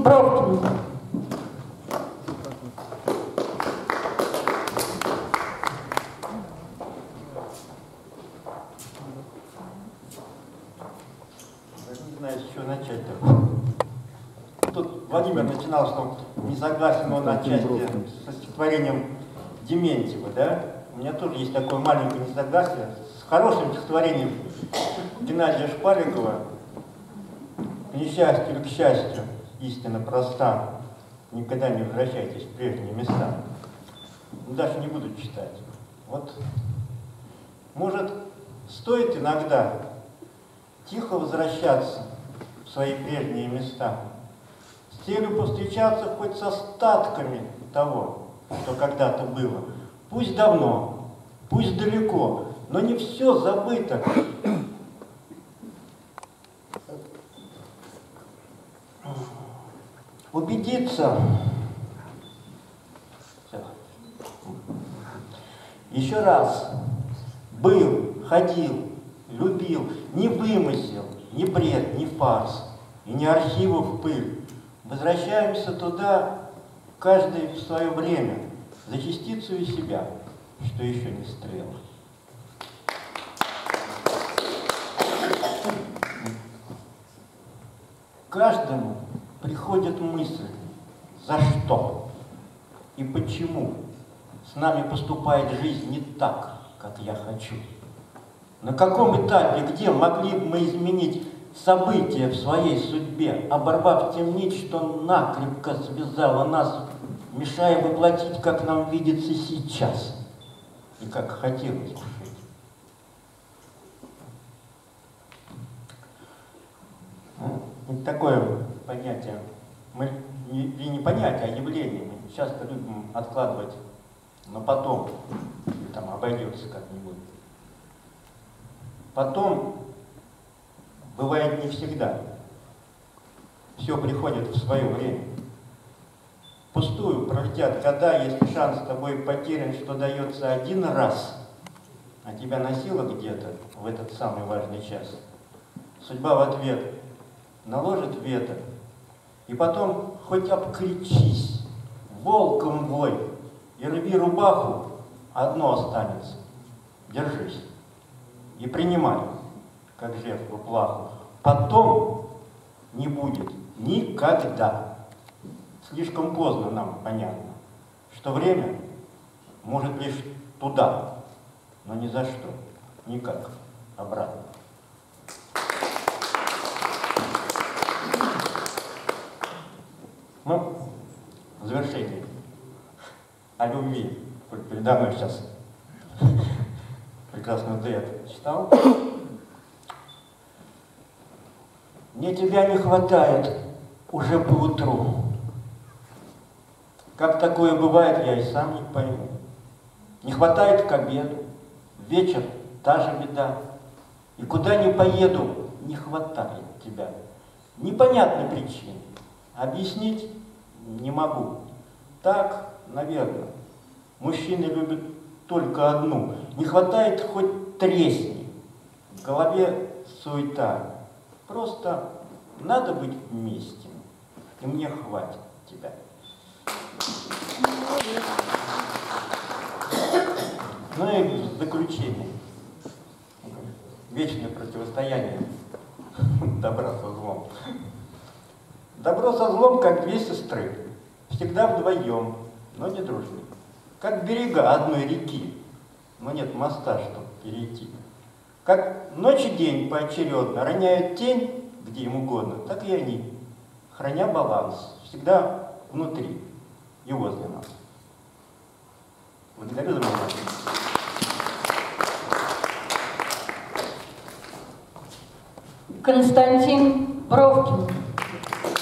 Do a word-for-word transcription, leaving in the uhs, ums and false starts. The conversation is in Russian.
Бровкин. Не знаю, с чего начать-то. Тут Владимир начинал, что не согласен он отчасти со стихотворением Дементьева, да? У меня тоже есть такое маленькое несогласие с хорошим стихотворением Геннадия Шпаликова. К несчастью или к счастью, истина проста. Никогда не возвращайтесь в прежние места. Ну, даже не буду читать. Вот, может, стоит иногда тихо возвращаться в свои прежние места, с целью повстречаться хоть с остатками того, что когда-то было. Пусть давно, пусть далеко, но не все забыто. Убедиться, еще раз, был, ходил, любил, не вымысел, не бред, не фарс, и не архивов пыль. Возвращаемся туда, каждый в свое время, за частицу и себя, что еще не стрела. Каждому приходит мысль, за что и почему с нами поступает жизнь не так, как я хочу. На каком этапе, где могли бы мы изменить события в своей судьбе, оборвав тем нить, что накрепко связала нас, мешая воплотить, как нам видится сейчас и как хотелось бы жить. Ну, такое понятие, мы не, не понятие, а явление, мы часто любим откладывать, но потом, там, обойдется как-нибудь. Потом бывает не всегда. Все приходит в свое время. Пустую пролетят года, если шанс с тобой потерян, что дается один раз, а тебя носило где-то в этот самый важный час. Судьба в ответ наложит вето, и потом хоть обкричись, волком вой, и рви рубаху, одно останется. Держись и принимай, как жертву плаху. Потом не будет никогда. Слишком поздно нам понятно, что время может лишь туда, но ни за что, никак обратно. Ну, в завершение о любви. Передо мной сейчас прекрасный дуэт читал. Мне тебя не хватает уже поутру. Как такое бывает, я и сам не пойму. Не хватает к обеду, вечер та же беда. И куда ни поеду, не хватает тебя. Непонятной причины. Объяснить не могу. Так, наверное, мужчины любят только одну. Не хватает хоть тресни. В голове суета. Просто надо быть вместе. И мне хватит тебя. Ну и в заключение. Вечное противостояние добра со злом. Добро со злом, как две сестры, всегда вдвоем, но не дружны. Как берега одной реки, но нет моста, чтобы перейти. Как ночь и день поочередно роняют тень, где им угодно, так и они, храня баланс, всегда внутри и возле нас. Благодарю за внимание. Константин Бровкин.